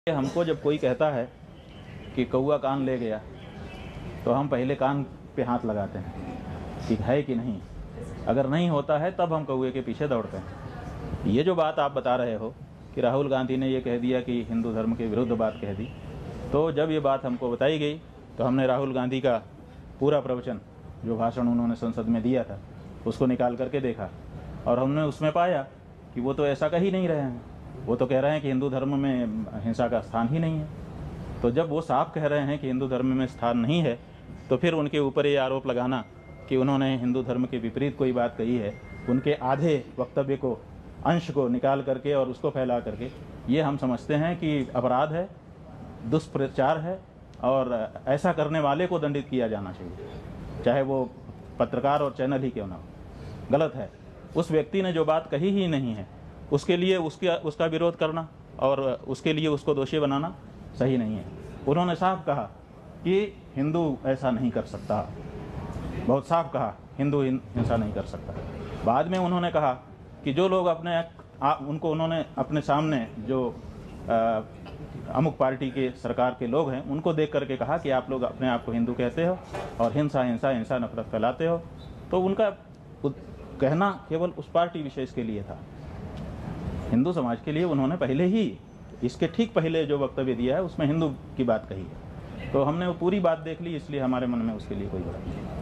हमको जब कोई कहता है कि कौआ कान ले गया तो हम पहले कान पे हाथ लगाते हैं कि है कि नहीं। अगर नहीं होता है तब हम कौए के पीछे दौड़ते हैं। ये जो बात आप बता रहे हो कि राहुल गांधी ने ये कह दिया कि हिंदू धर्म के विरुद्ध बात कह दी, तो जब ये बात हमको बताई गई तो हमने राहुल गांधी का पूरा प्रवचन, जो भाषण उन्होंने संसद में दिया था, उसको निकाल करके देखा और हमने उसमें पाया कि वो तो ऐसा कह ही नहीं रहे हैं। वो तो कह रहे हैं कि हिंदू धर्म में हिंसा का स्थान ही नहीं है। तो जब वो साफ कह रहे हैं कि हिंदू धर्म में स्थान नहीं है, तो फिर उनके ऊपर ये आरोप लगाना कि उन्होंने हिंदू धर्म के विपरीत कोई बात कही है, उनके आधे वक्तव्य को, अंश को निकाल करके और उसको फैला करके, ये हम समझते हैं कि अपराध है, दुष्प्रचार है और ऐसा करने वाले को दंडित किया जाना चाहिए, चाहे वो पत्रकार और चैनल ही क्यों ना हो। गलत है। उस व्यक्ति ने जो बात कही ही नहीं है उसके लिए उसका विरोध करना और उसके लिए उसको दोषी बनाना सही नहीं है। उन्होंने साफ कहा कि हिंदू ऐसा नहीं कर सकता, बहुत साफ कहा हिंदू हिंसा नहीं कर सकता। बाद में उन्होंने कहा कि जो लोग उनको उन्होंने अपने सामने जो अमुक पार्टी के सरकार के लोग हैं उनको देख करके कहा कि आप लोग अपने आप को हिंदू कहते हो और हिंसा नफरत फैलाते हो। तो उनका कहना केवल उस पार्टी विशेष के लिए था। हिंदू समाज के लिए उन्होंने पहले ही, इसके ठीक पहले जो वक्तव्य दिया है उसमें हिंदू की बात कही है। तो हमने वो पूरी बात देख ली, इसलिए हमारे मन में उसके लिए कोई बुराई नहीं है।